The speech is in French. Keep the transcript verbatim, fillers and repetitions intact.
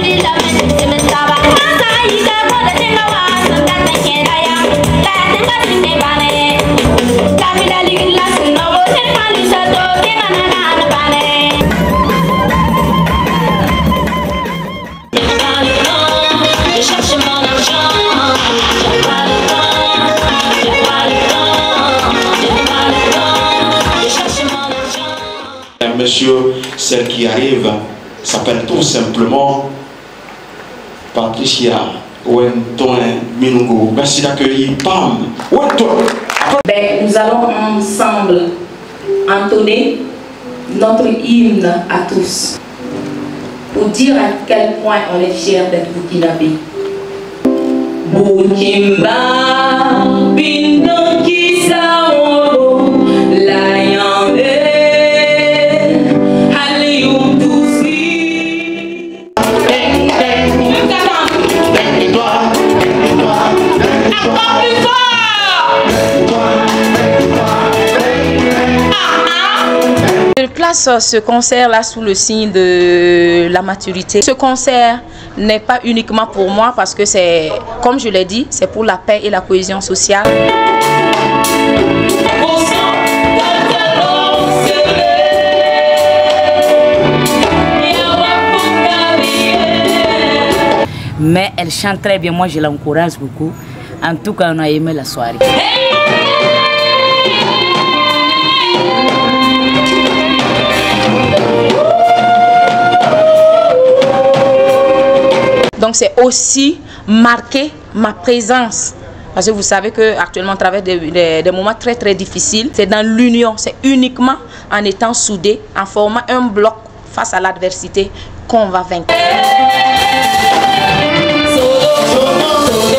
Monsieur, celle qui arrive s'appelle tout simplement Patricia Wentoin Minungo. Merci d'accueillir Pam Wentoin. Ben, nous allons ensemble entonner notre hymne à tous pour dire à quel point on est fiers d'être burkinabé. Burkina Faso qui s'en la yambe. Je place ce concert-là sous le signe de la maturité. Ce concert n'est pas uniquement pour moi parce que c'est, comme je l'ai dit, c'est pour la paix et la cohésion sociale. Mais elle chante très bien, moi je l'encourage beaucoup. En tout cas, on a aimé la soirée. Donc c'est aussi marquer ma présence. Parce que vous savez qu'actuellement on traverse des, des, des moments très très difficiles. C'est dans l'union, c'est uniquement en étant soudés, en formant un bloc face à l'adversité qu'on va vaincre.